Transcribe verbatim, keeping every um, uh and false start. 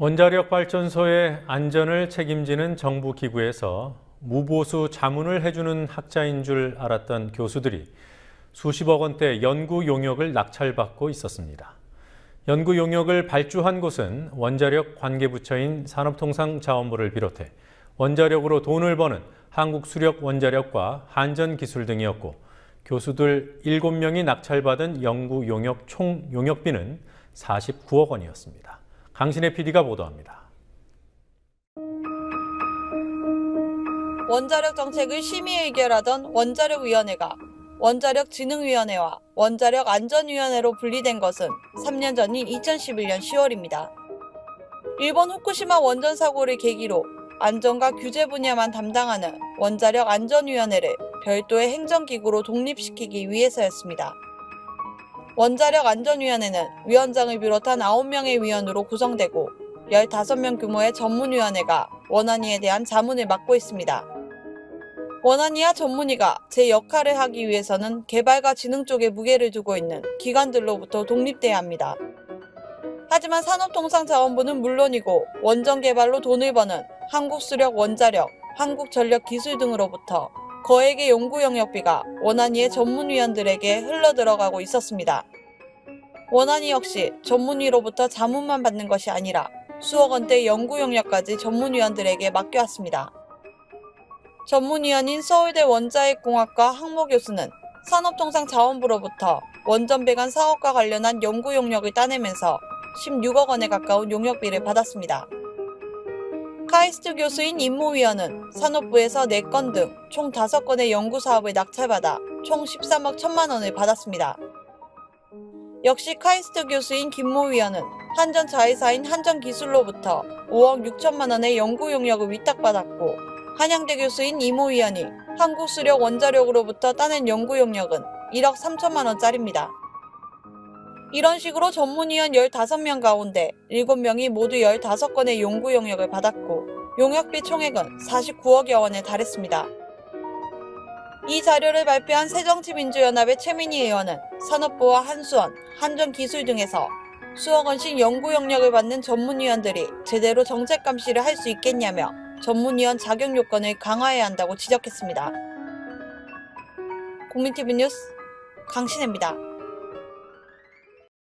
원자력 발전소의 안전을 책임지는 정부 기구에서 무보수 자문을 해주는 학자인 줄 알았던 교수들이 수십억 원대 연구 용역을 낙찰받고 있었습니다. 연구 용역을 발주한 곳은 원자력 관계부처인 산업통상자원부를 비롯해 원자력으로 돈을 버는 한국수력원자력과 한전기술 등이었고, 교수들 일곱 명이 낙찰받은 연구 용역 총 용역비는 사십구억 원이었습니다. 강신혜 피디가 보도합니다. 원자력 정책을 심의 의결하던 원자력위원회가 원자력진흥위원회와 원자력안전위원회로 분리된 것은 삼 년 전인 이천십일 년 시월입니다. 일본 후쿠시마 원전 사고를 계기로 안전과 규제 분야만 담당하는 원자력안전위원회를 별도의 행정기구로 독립시키기 위해서였습니다. 원자력안전위원회는 위원장을 비롯한 아홉 명의 위원으로 구성되고 열다섯 명 규모의 전문위원회가 원안위에 대한 자문을 맡고 있습니다. 원안위와 전문위가 제 역할을 하기 위해서는 개발과 진흥 쪽에 무게를 두고 있는 기관들로부터 독립돼야 합니다. 하지만 산업통상자원부는 물론이고 원전 개발로 돈을 버는 한국수력원자력, 한국전력기술 등으로부터 거액의 연구 영역비가 원안위의 전문위원들에게 흘러들어가고 있었습니다. 원안위 역시 전문위로부터 자문만 받는 것이 아니라 수억 원대 연구 영역까지 전문위원들에게 맡겨왔습니다. 전문위원인 서울대 원자핵공학과 항모 교수는 산업통상자원부로부터 원전 배관 사업과 관련한 연구 용역을 따내면서 십육억 원에 가까운 용역비를 받았습니다. 카이스트 교수인 임모위원은 산업부에서 네 건 등 총 다섯 건의 연구 사업을 낙찰받아 총 십삼억 천만 원을 받았습니다. 역시 카이스트 교수인 김모위원은 한전 자회사인 한전기술로부터 오억 육천만 원의 연구 용역을 위탁받았고, 한양대 교수인 임모위원이 한국수력원자력으로부터 따낸 연구 용역은 일억 삼천만 원짜리입니다. 이런 식으로 전문위원 열다섯 명 가운데 일곱 명이 모두 열다섯 건의 연구 용역을 받았고, 용역비 총액은 사십구억여 원에 달했습니다. 이 자료를 발표한 새정치민주연합의 최민희 의원은 산업부와 한수원, 한전기술 등에서 수억 원씩 연구 용역을 받는 전문위원들이 제대로 정책 감시를 할 수 있겠냐며 전문위원 자격 요건을 강화해야 한다고 지적했습니다. 국민티비 뉴스 강신혜입니다.